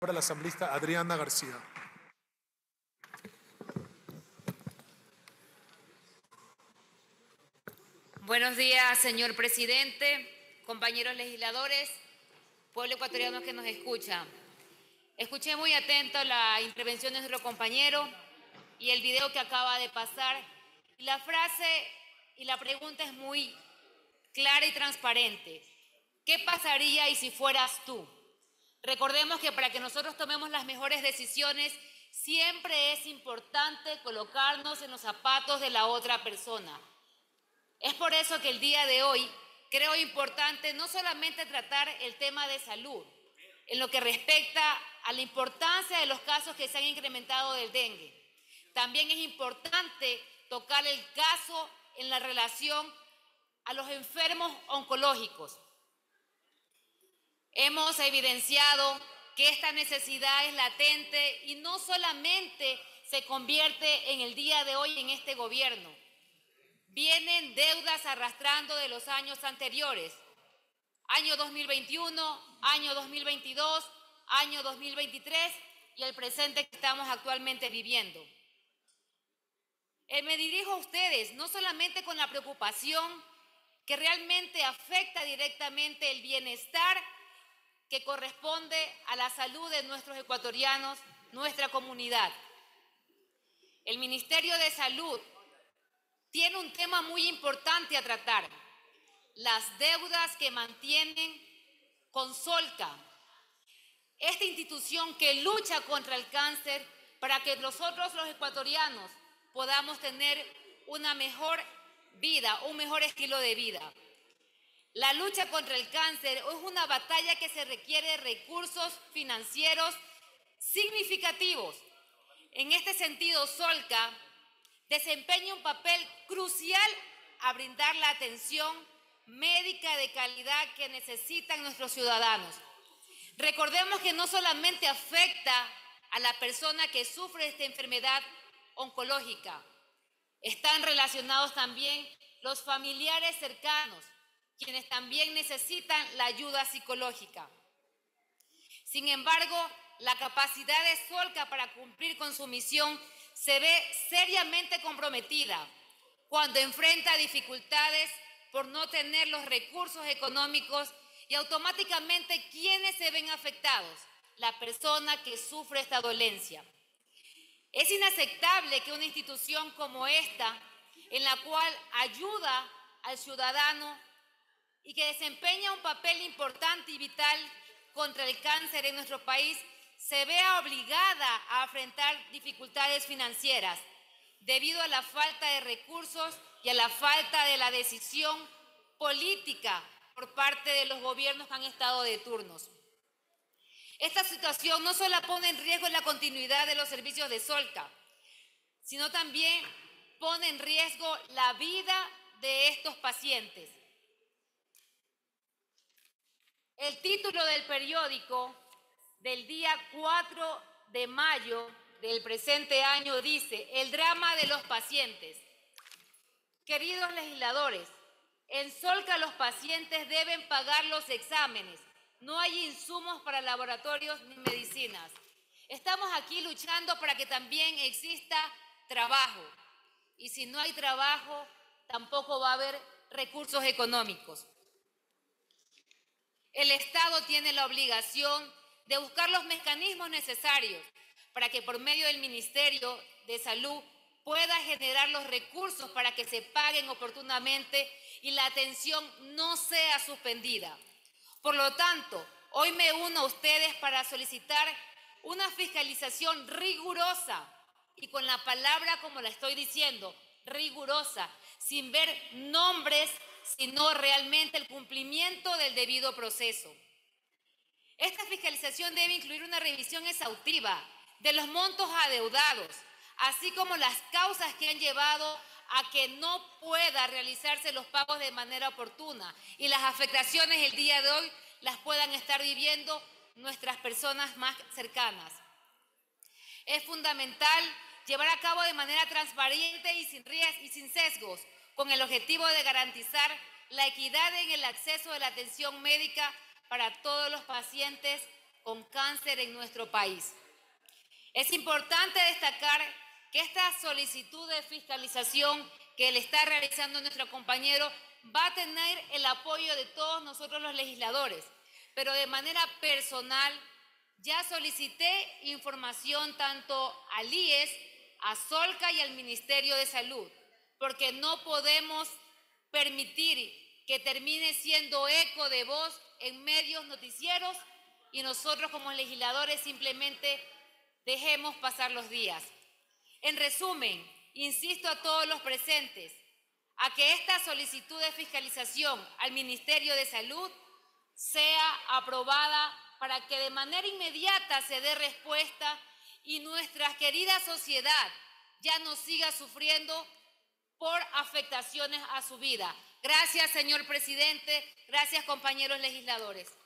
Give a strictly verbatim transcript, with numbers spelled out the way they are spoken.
Para la asambleísta Adriana García. Buenos días, señor presidente, compañeros legisladores, pueblo ecuatoriano que nos escucha. Escuché muy atento la intervención de nuestro compañero y el video que acaba de pasar. La frase y la pregunta es muy clara y transparente. ¿Qué pasaría y si fueras tú? Recordemos que para que nosotros tomemos las mejores decisiones, siempre es importante colocarnos en los zapatos de la otra persona. Es por eso que el día de hoy creo importante no solamente tratar el tema de salud, en lo que respecta a la importancia de los casos que se han incrementado del dengue. También es importante tocar el caso en la relación a los enfermos oncológicos. Hemos evidenciado que esta necesidad es latente y no solamente se convierte en el día de hoy en este gobierno. Vienen deudas arrastrando de los años anteriores. Año dos mil veintiuno, año dos mil veintidós, año dos mil veintitrés y el presente que estamos actualmente viviendo. Eh, me dirijo a ustedes no solamente con la preocupación que realmente afecta directamente el bienestar que corresponde a la salud de nuestros ecuatorianos, nuestra comunidad. El Ministerio de Salud tiene un tema muy importante a tratar: las deudas que mantienen con Solca, esta institución que lucha contra el cáncer para que nosotros los ecuatorianos podamos tener una mejor vida, un mejor estilo de vida. La lucha contra el cáncer es una batalla que se requiere de recursos financieros significativos. En este sentido, Solca desempeña un papel crucial a brindar la atención médica de calidad que necesitan nuestros ciudadanos. Recordemos que no solamente afecta a la persona que sufre esta enfermedad oncológica, están relacionados también los familiares cercanos, quienes también necesitan la ayuda psicológica. Sin embargo, la capacidad de Solca para cumplir con su misión se ve seriamente comprometida cuando enfrenta dificultades por no tener los recursos económicos y automáticamente, ¿quiénes se ven afectados? La persona que sufre esta dolencia. Es inaceptable que una institución como esta, en la cual ayuda al ciudadano y que desempeña un papel importante y vital contra el cáncer en nuestro país, se vea obligada a enfrentar dificultades financieras debido a la falta de recursos y a la falta de la decisión política por parte de los gobiernos que han estado de turnos. Esta situación no solo pone en riesgo la continuidad de los servicios de Solca, sino también pone en riesgo la vida de estos pacientes. El título del periódico del día cuatro de mayo del presente año dice: el drama de los pacientes. Queridos legisladores, en Solca los pacientes deben pagar los exámenes. No hay insumos para laboratorios ni medicinas. Estamos aquí luchando para que también exista trabajo. Y si no hay trabajo, tampoco va a haber recursos económicos. El Estado tiene la obligación de buscar los mecanismos necesarios para que por medio del Ministerio de Salud pueda generar los recursos para que se paguen oportunamente y la atención no sea suspendida. Por lo tanto, hoy me uno a ustedes para solicitar una fiscalización rigurosa y con la palabra como la estoy diciendo, rigurosa, sin ver nombres, sino realmente el cumplimiento del debido proceso. Esta fiscalización debe incluir una revisión exhaustiva de los montos adeudados, así como las causas que han llevado a que no pueda realizarse los pagos de manera oportuna y las afectaciones el día de hoy las puedan estar viviendo nuestras personas más cercanas. Es fundamental llevar a cabo de manera transparente y sin riesgos y sin sesgos, con el objetivo de garantizar la equidad en el acceso a la atención médica para todos los pacientes con cáncer en nuestro país. Es importante destacar que esta solicitud de fiscalización que le está realizando nuestro compañero va a tener el apoyo de todos nosotros los legisladores, pero de manera personal ya solicité información tanto al I E S, a Solca y al Ministerio de Salud, porque no podemos permitir que termine siendo eco de voz en medios noticieros y nosotros como legisladores simplemente dejemos pasar los días. En resumen, insisto a todos los presentes a que esta solicitud de fiscalización al Ministerio de Salud sea aprobada para que de manera inmediata se dé respuesta y nuestra querida sociedad ya no siga sufriendo por afectaciones a su vida. Gracias, señor presidente. Gracias, compañeros legisladores.